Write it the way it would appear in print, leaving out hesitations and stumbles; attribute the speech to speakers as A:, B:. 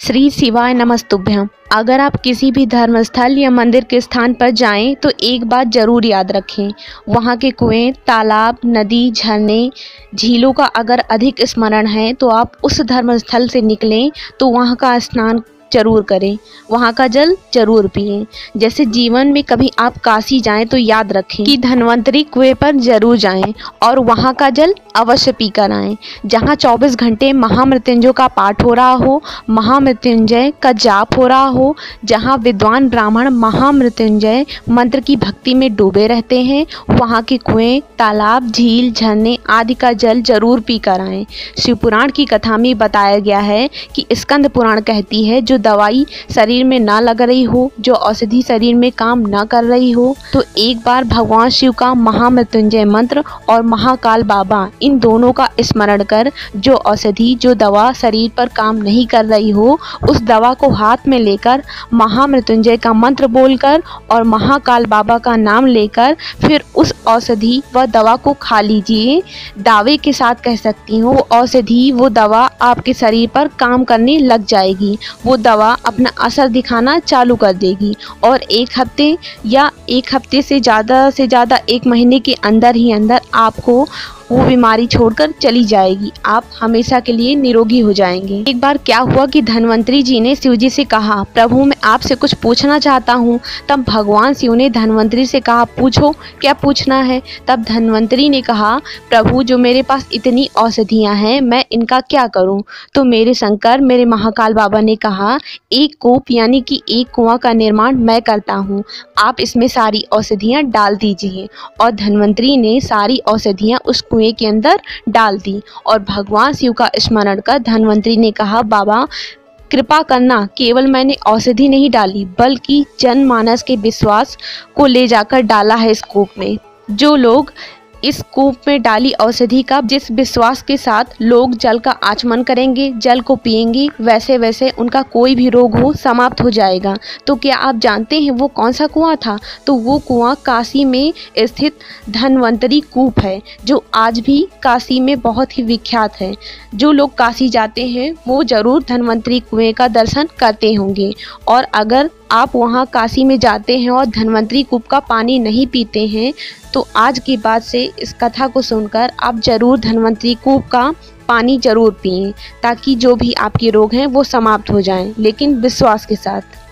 A: श्री शिवाय नमस्तुभ्यं। अगर आप किसी भी धर्मस्थल या मंदिर के स्थान पर जाएं तो एक बात ज़रूर याद रखें, वहाँ के कुएं, तालाब, नदी, झरने, झीलों का अगर अधिक स्मरण है तो आप उस धर्मस्थल से निकलें तो वहाँ का स्नान जरूर करें, वहाँ का जल जरूर पिएं। जैसे जीवन में कभी आप काशी जाएं तो याद रखें कि धन्वंतरी कुएं पर जरूर जाएं और वहाँ का जल अवश्य पी कर आएं। जहाँ 24 घंटे महामृत्युंजय का पाठ हो रहा हो, महामृत्युंजय का जाप हो रहा हो, जहाँ विद्वान ब्राह्मण महामृत्युंजय मंत्र की भक्ति में डूबे रहते हैं, वहाँ के कुएं, तालाब, झील, झरने आदि का जल जरूर पी कर आएं। शिवपुराण की कथा में बताया गया है कि स्कंद पुराण कहती है, जो दवाई शरीर में ना लग रही हो, जो औषधि शरीर में काम ना कर रही हो, तो एक बार भगवान शिव का महामृत्युंजय मंत्र और महाकाल बाबा इन दोनों का स्मरण कर जो औषधि, जो दवा शरीर पर काम नहीं कर रही हो, उस दवा को हाथ में लेकर महामृत्युंजय का मंत्र बोलकर और महाकाल बाबा का नाम लेकर फिर उस औषधि व दवा को खा लीजिए। दावे के साथ कह सकती हूँ, वो औषधि, वो दवा आपके शरीर पर काम करने लग जाएगी। वो दवा अपना असर दिखाना चालू कर देगी और एक हफ्ते या एक हफ्ते से ज़्यादा 1 महीने के अंदर ही अंदर आपको वो बीमारी छोड़कर चली जाएगी। आप हमेशा के लिए निरोगी हो जाएंगे। एक बार क्या हुआ कि धन्वंतरी जी ने शिव जी से कहा, प्रभु मैं आपसे कुछ पूछना चाहता हूँ। तब भगवान शिव ने धन्वंतरी से कहा, पूछो क्या पूछना है। तब धन्वंतरी ने कहा, प्रभु जो मेरे पास इतनी औषधियाँ हैं, मैं इनका क्या करूँ। तो मेरे शंकर, मेरे महाकाल बाबा ने कहा, एक कूप यानी कि एक कुआं का निर्माण मैं करता हूँ, आप इसमें सारी औषधियाँ डाल दीजिए। और धन्वंतरी ने सारी औषधियाँ उस कुएं के अंदर डाल दी और भगवान शिव का स्मरण कर धन्वंतरी ने कहा, बाबा कृपा करना, केवल मैंने औषधि नहीं डाली बल्कि जनमानस के विश्वास को ले जाकर डाला है इस कूप में। जो लोग इस कूप में डाली औषधि का जिस विश्वास के साथ लोग जल का आचमन करेंगे, जल को पिएंगे, वैसे वैसे उनका कोई भी रोग हो समाप्त हो जाएगा। तो क्या आप जानते हैं वो कौन सा कुआं था? तो वो कुआं काशी में स्थित धन्वंतरी कूप है, जो आज भी काशी में बहुत ही विख्यात है। जो लोग काशी जाते हैं वो जरूर धन्वंतरी कुएं का दर्शन करते होंगे। और अगर आप वहाँ काशी में जाते हैं और धन्वंतरी कूप का पानी नहीं पीते हैं तो आज के बाद से इस कथा को सुनकर आप जरूर धन्वंतरी कूप का पानी जरूर पिएं, ताकि जो भी आपके रोग हैं वो समाप्त हो जाएं, लेकिन विश्वास के साथ।